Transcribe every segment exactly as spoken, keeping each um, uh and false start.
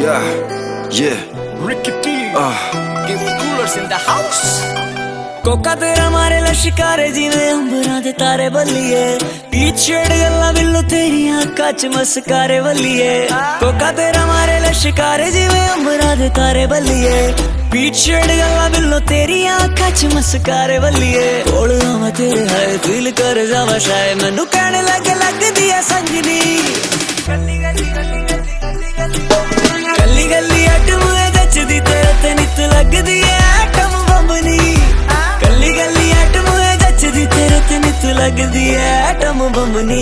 Bohemia, yeah. Ricky D, uh. give the coolers in the house. कोका तेरा मारे लश्कारे जिवें अंबरां दे तारे बल्लिए टी-शर्ट गल्लां बिल्लो तेरियां कच मस्कारे बल्लिए कोका तेरा मारे लश्कारे जिवें अंबरां दे तारे बल्लिए टी-शर्ट गल्लां बिल्लो तेरियां कच मस्कारे बल्लिए कोल आवां तेरे हाय दिल कर जावा शाय मैनू कहने लगे लगदी ऐ संगनी गल्ली गल्ली गल्ली गल्ली गल्ली गल्ली गल्ली अटम जचदी तेरे ते नित लगदी ऐ एटम बंबनी गल्ली गल्ली एटम जचदी तेरे ते नित लगदी ऐ एटम बंबनी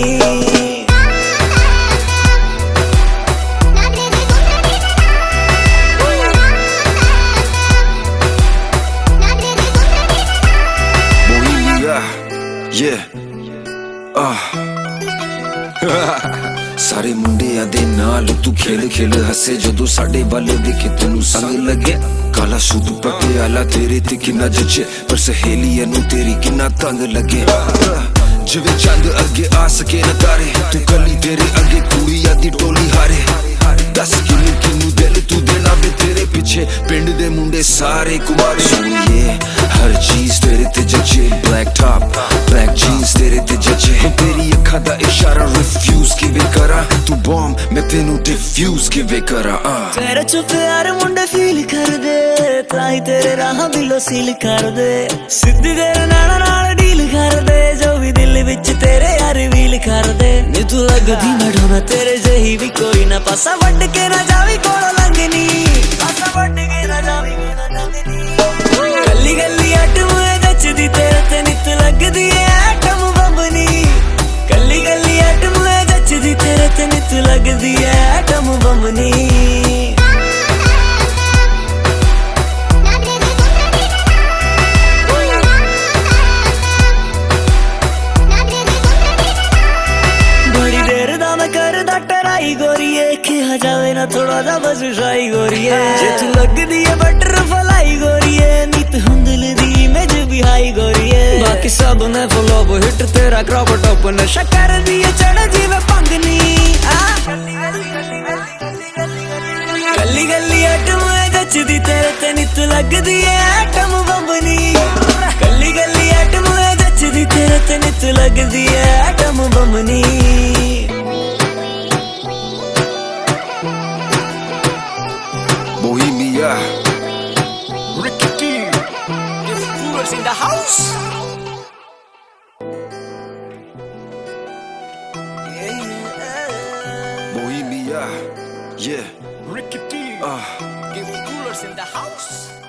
Yeah, ah. सारे मुंडिया दे नाल तू खेल खेल हसे जदों साडे वाले वेखे तेनू संग लगे काला सूट पटियाला तेरे ते किन्ना जचे पर सहेलिया नू तेरी किन्ना तंग लगे जिवें चंद अगे आ सके न तारे तू कली तेरे अगे कुड़िया दी टोली हारे दस किनू किनू दिल तू देना बे तेरे पिछे पिंड दे मुंडे सारे कुमारे सुनिए हर चीज तेरे ते जचे ब्लैक टॉप ब्लैक जीन्स तेरे ते जचे तेरी अखा दा इशारा रिफ्यूज किवे करा तू बॉम्ब मैं तेनू डिफ्यूज किवे करा तेरे चो प्यार मुंडे फील कर दे ताई तेरे राह बिलो सील कर दे सिद्धी तेरे नाना नाल डील कर दे जो भी दिल विच तेरे यार वील कर दे नी तू लगदी मढ़ोना तेरे जही भी कोई ना पासा वड्ड के ना जावी कोलो लंघनी पासा वड्ड के ना जावी ना लंघनी गल्ली गल्ली अटम जचदी तेरे ते नित लगदी ऐ एटम बंबनी गल्ली गल्ली अटम जचदी तेरे ते नित लगदी ऐ एटम बंबनी बड़ी देर दा मैं करदा टराई गोरिए किहा जावे ना थोड़ा जा बस शाई गोरिए जे तू लगदी ऐ बटरफ्लाई गोरिए नित हुंदल दी इमेज भी हाई गोरिए बाकी सब ने फ्लॉप हिट तेरा क्रॉप टॉप नशा कर दिए चढ़ जीवे पंगनी गल्ली गल्ली अटम जचदी तेरे ते नित लगदी ऐ एटम बंबनी गल्ली गल्ली अटम जचदी तेरे ते नित लगदी ऐ एटम बंबनी Bohemia, Ricky D, give the coolers in the house. Bohemia, yeah. Ricky D, uh. give the coolers in the house.